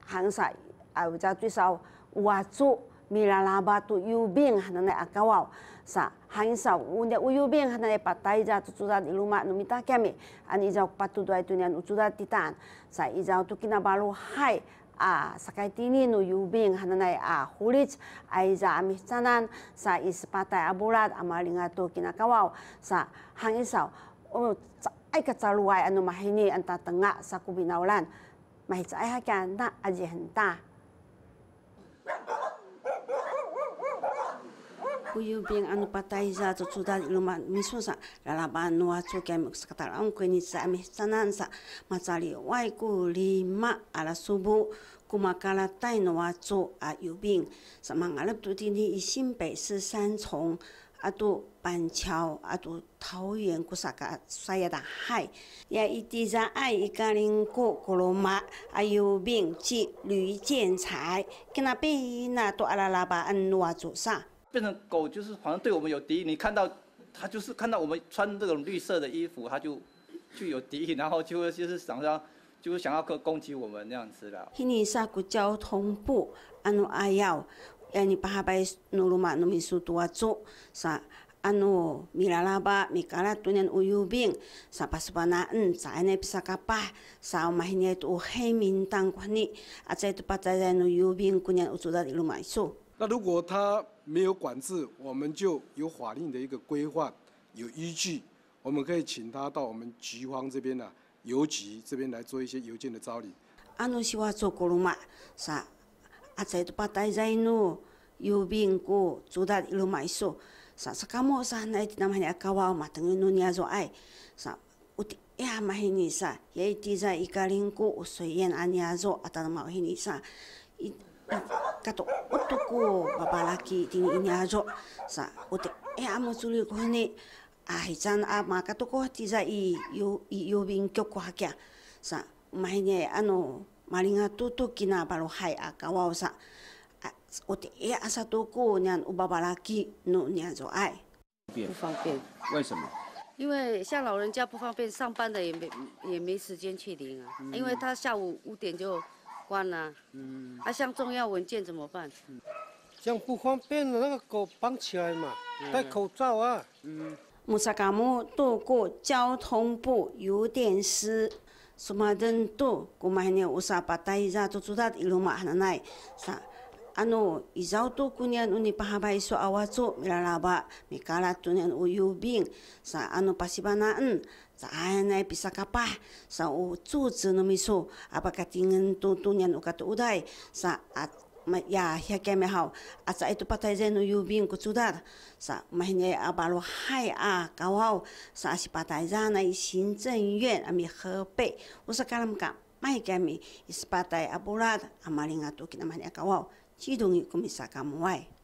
行晒啊有只最少有啊做米拉拉巴都有病还能来啊搞哦，sa 行少有有病还能来把大家做做一路嘛，努米打干咪，啊你就把都对对呢，做到地蛋，sa 一就都给那巴路海。sakay tini no yubing hananay hulit ay za ami sanan sa ispatay abulat amalinga to kinakawaw sa hangisaw ay katsaluay ano mahini ang tatanga sa kubinaulan mahitsay hakan na ajihenta Uyubing ano patay za tutsudan iluman mismo sa lalaban nuwa tsukem sakatar ang kini sa ami sanan sa matsali wai ku 5 alas subuh kumakalatay nuwa tsu ayubing sa mga alap tutini isim北市三重atu 板桥atu 桃园 kusaka saya da hai ya itiza ai ikaling ko koloma ayubing ci 吕建才 kinapi na to alalaba an nuwa tsu sa 变成狗就是好像对我们有敌意，你看到它就是看到我们穿这种绿色的衣服，它就有敌意，然后就是想要攻击我们那样子啦。 Hini sa ku交通部anu ayaw yani pahabay nuluma numisu tuwatso sa anu milalaba mikala tunan uyubing sa pasbanaan sa ane pisakapa sa mahinya itu hemintang kwani at sa itu patay no uyubing kunyan usudat iluma isu. 那如果他没有管制，我们就有法令的一个规范，有依据，我们可以请他到我们局方这边邮局这边来做一些邮件的招领。 Ano siwa so koluma sa at sa ito patay no yubing ko sudat iluma isu sa sakamo sa na iti naman akawaw matangin no niya zo ay sa uti ya mahini sa ya iti za ikaling ko usoyen anya zo at ang mahini sa kato utuko babalaki tini inyajo sa uti amo suli ko ni hijan makato ko tiza yubing kyoko hakya sa mahini ano malinga tutu kina balo hai akawaw sa uti asa tuko niyan ubabalaki no niyan zo ai 不方便， 为什么？ 因为像老人家不方便，上班的也没时间去领啊，因为他下午5点就关了。像重要文件怎么办？ 这样不方便的，那个狗绑起来嘛，戴口罩啊。 Musakamu tuko 交通部邮电司 sumadan tu kumahnya usaha patay za tutudat iluma hananay sa ano izaw to kunyan uni pahabay so awatso milalaba mikalat tunyan uyubing sa ano pasibanaan sa ayanay pisakapa sa utsutsu no miso apakatingin to tunyan ukatuuday sa at ya hiyakeme haw at sa ito patay za no uyubing kutsudat sa mahinya abalo hai kawaw sa asipatay za na 行政院ami Hebei usakalam ka may kami ispatay abulad amalinga to kinamanya kawaw 启动一个米萨卡姆外。